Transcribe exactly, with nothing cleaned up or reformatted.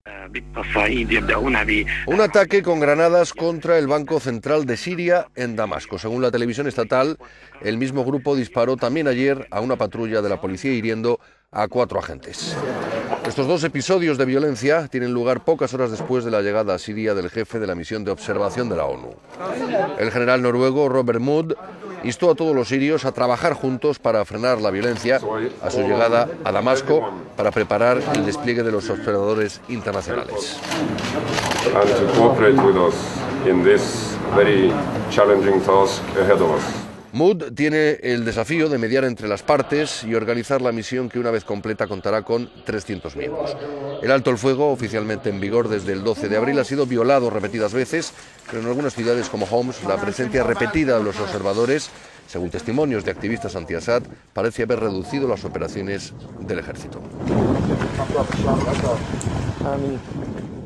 Un ataque con granadas contra el Banco Central de Siria en Damasco. Según la televisión estatal, el mismo grupo disparó también ayer a una patrulla de la policía hiriendo a cuatro agentes. Estos dos episodios de violencia tienen lugar pocas horas después de la llegada a Siria del jefe de la misión de observación de la ONU. El general noruego Robert Mood instó a todos los sirios a trabajar juntos para frenar la violencia a su llegada a Damasco para preparar el despliegue de los observadores internacionales. Mood tiene el desafío de mediar entre las partes y organizar la misión que una vez completa contará con trescientos miembros. El alto el fuego, oficialmente en vigor desde el doce de abril, ha sido violado repetidas veces, pero en algunas ciudades como Homs la presencia repetida de los observadores, según testimonios de activistas anti-Assad, parece haber reducido las operaciones del ejército.